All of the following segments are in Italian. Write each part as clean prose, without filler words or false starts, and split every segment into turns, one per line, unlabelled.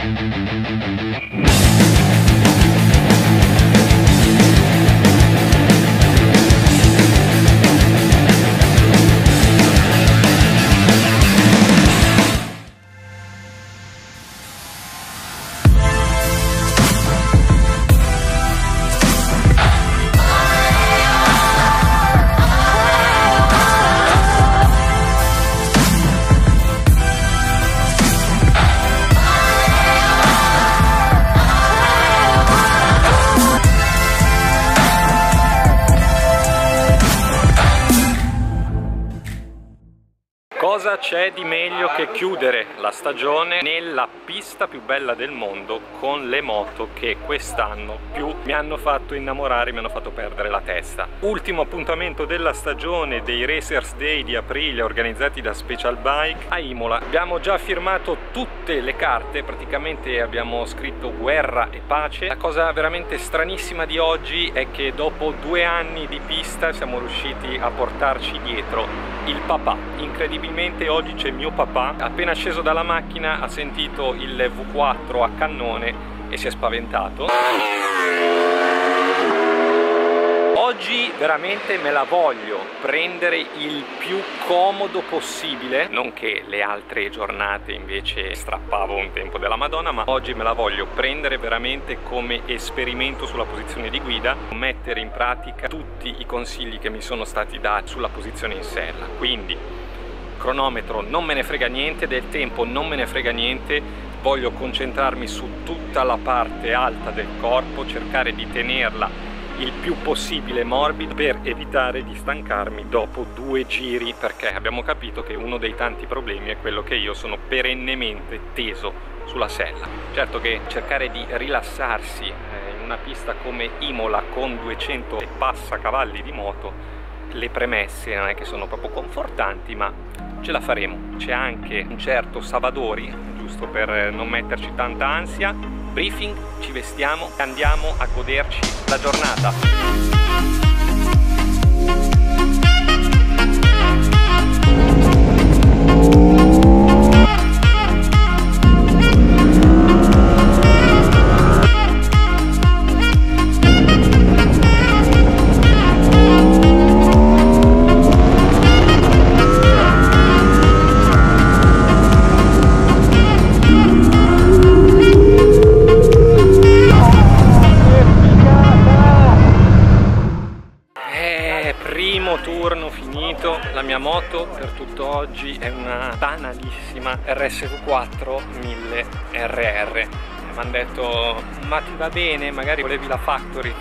Cosa c'è di meglio che chiudere la stagione nella pista più bella del mondo con le moto che quest'anno più mi hanno fatto innamorare, mi hanno fatto perdere la testa. Ultimo appuntamento della stagione dei Racers Day di aprile organizzati da Special Bike a Imola. Abbiamo già firmato tutte le carte, praticamente abbiamo scritto guerra e pace. La cosa veramente stranissima di oggi è che dopo 2 anni di pista siamo riusciti a portarci dietro il papà. Incredibilmente oggi c'è mio papà, appena sceso dalla macchina ha sentito il V4 a cannone e si è spaventato. Oggi veramente me la voglio prendere il più comodo possibile, non che le altre giornate invece strappavo un tempo della Madonna, ma oggi me la voglio prendere veramente come esperimento sulla posizione di guida, mettere in pratica tutti i consigli che mi sono stati dati sulla posizione in sella. Quindi cronometro non me ne frega niente, del tempo non me ne frega niente, voglio concentrarmi su tutta la parte alta del corpo, cercare di tenerla il più possibile morbido per evitare di stancarmi dopo 2 giri, perché abbiamo capito che uno dei tanti problemi è quello che io sono perennemente teso sulla sella. Certo che cercare di rilassarsi in una pista come Imola con 200 e passa cavalli di moto, le premesse non è che sono proprio confortanti, ma ce la faremo. C'è anche un certo Savadori, giusto per non metterci tanta ansia. Briefing, ci vestiamo e andiamo a goderci la giornata. Turno finito, la mia moto per tutto oggi è una banalissima RSV4 1000 RR. Mi hanno detto, ma ti va bene, magari volevi la Factory?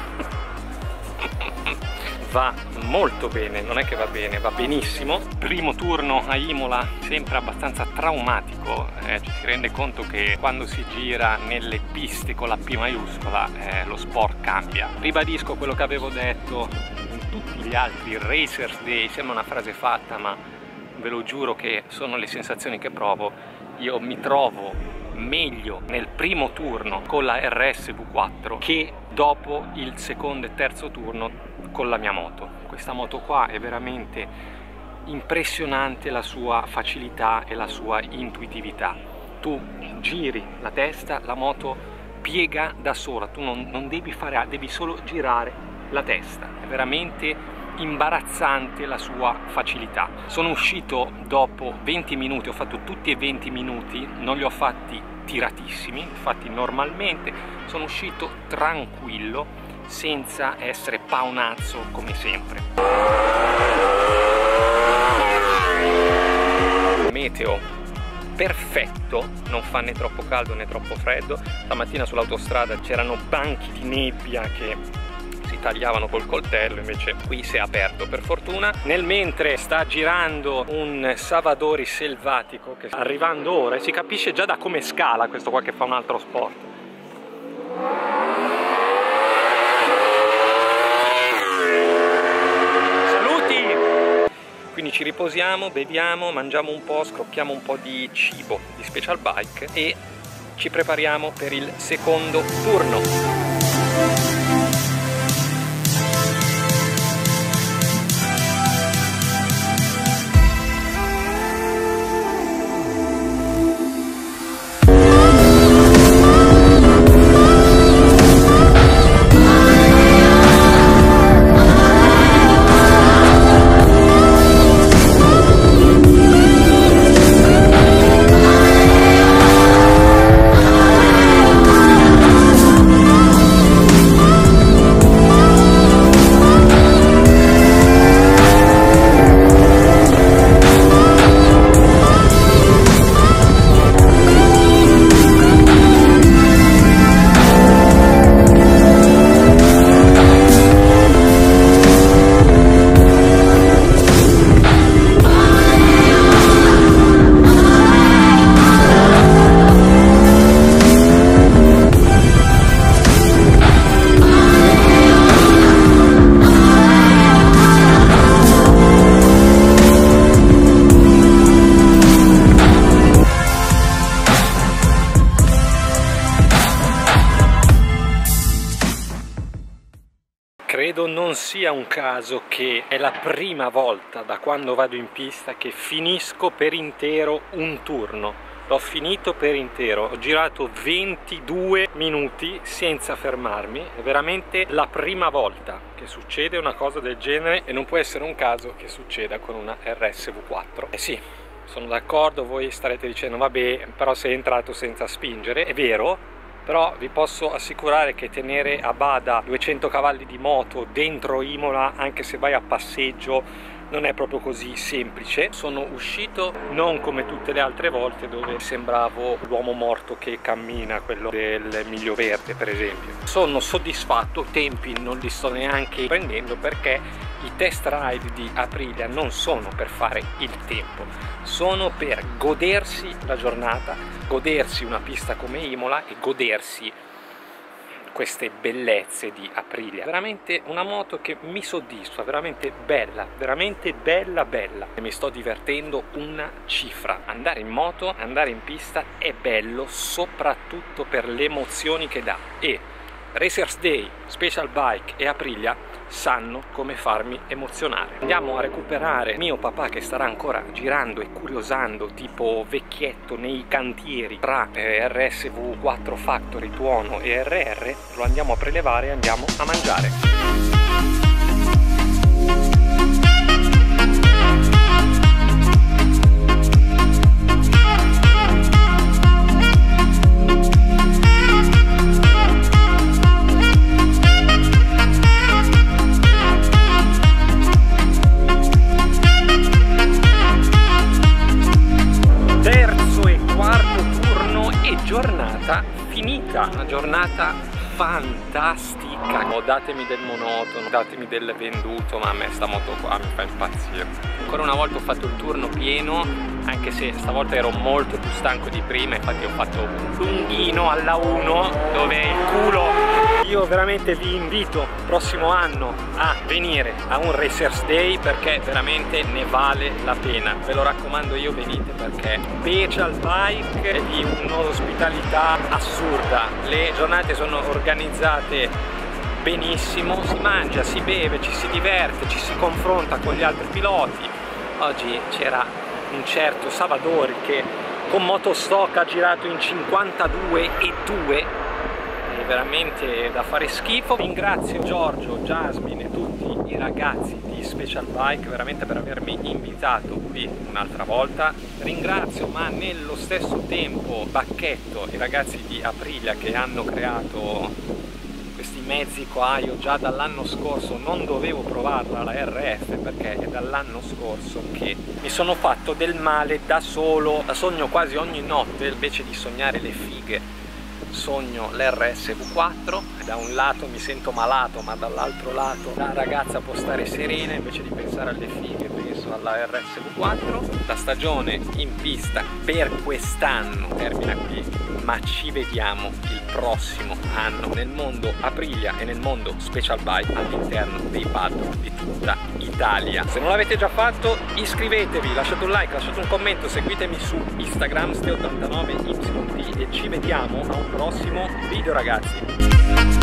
Va molto bene, non è che va bene, va benissimo. Primo turno a Imola, sempre abbastanza traumatico, ci si rende conto che quando si gira nelle piste con la P maiuscola lo sport cambia. Ribadisco quello che avevo detto in tutti gli altri Racers Day, sembra una frase fatta ma ve lo giuro che sono le sensazioni che provo. Io mi trovo meglio nel primo turno con la RSV4 che dopo il secondo e terzo turno con la mia moto. Questa moto qua è veramente impressionante, la sua facilità e la sua intuitività. Tu giri la testa, la moto piega da sola, tu non devi fare, devi solo girare la testa. È veramente imbarazzante la sua facilità. Sono uscito dopo 20 minuti, ho fatto tutti e 20 minuti, non li ho fatti tiratissimi, infatti normalmente sono uscito tranquillo, senza essere paonazzo come sempre. Meteo perfetto, non fa né troppo caldo né troppo freddo. Stamattina sull'autostrada c'erano banchi di nebbia che si tagliavano col coltello, invece qui si è aperto per fortuna. Nel mentre sta girando un Savadori selvatico che sta arrivando ora e si capisce già da come scala questo qua che fa un altro sport. Quindi ci riposiamo, beviamo, mangiamo un po', scrocchiamo un po' di cibo di Special Bike e ci prepariamo per il secondo turno. Credo non sia un caso che è la prima volta da quando vado in pista che finisco per intero un turno. L'ho finito per intero, ho girato 22 minuti senza fermarmi, è veramente la prima volta che succede una cosa del genere e non può essere un caso che succeda con una RS V4. Eh sì, sono d'accordo, voi starete dicendo vabbè, però sei entrato senza spingere, è vero, però vi posso assicurare che tenere a bada 200 cavalli di moto dentro Imola, anche se vai a passeggio, non è proprio così semplice. Sono uscito non come tutte le altre volte dove sembravo l'uomo morto che cammina, quello del Miglio Verde per esempio. Sono soddisfatto, tempi non li sto neanche prendendo perché i test ride di Aprilia non sono per fare il tempo, sono per godersi la giornata, godersi una pista come Imola e godersi queste bellezze di Aprilia. Veramente una moto che mi soddisfa, veramente bella bella. E mi sto divertendo una cifra. Andare in moto, andare in pista è bello soprattutto per le emozioni che dà, e Racers Day, Special Bike e Aprilia sanno come farmi emozionare. Andiamo a recuperare mio papà che starà ancora girando e curiosando tipo vecchietto nei cantieri tra RS V4 Factory Tuono e RR. Lo andiamo a prelevare e andiamo a mangiare. Giornata finita, una giornata fantastica. Datemi del monotono, datemi del venduto, ma a me sta moto qua mi fa impazzire. Ancora una volta ho fatto il turno pieno, anche se stavolta ero molto più stanco di prima, infatti ho fatto un lunghino alla 1 dove il culo. Io veramente vi invito prossimo anno a venire a un Racers Day perché veramente ne vale la pena, ve lo raccomando, io venite perché Special Bike è di un'ospitalità assurda, le giornate sono organizzate benissimo, si mangia, si beve, ci si diverte, ci si confronta con gli altri piloti. Oggi c'era un certo Savadori che con motostock ha girato in 52,2, è veramente da fare schifo. Ringrazio Giorgio, Jasmine e tutti i ragazzi di Special Bike veramente per avermi invitato qui un'altra volta. Ringrazio ma nello stesso tempo Bacchetto, i ragazzi di Aprilia che hanno creato questi mezzi qua. Io già dall'anno scorso non dovevo provarla la RF perché è dall'anno scorso che mi sono fatto del male da solo, la sogno quasi ogni notte, invece di sognare le fighe sogno l'RS V4, da un lato mi sento malato ma dall'altro lato la ragazza può stare serena, invece di pensare alle fighe penso alla RS V4. La stagione in pista per quest'anno termina qui, ma ci vediamo il prossimo anno nel mondo Aprilia e nel mondo Special Bike all'interno dei paddock di tutta Italia. Se non l'avete già fatto iscrivetevi, lasciate un like, lasciate un commento, seguitemi su Instagram ste89yt e ci vediamo a un prossimo video ragazzi.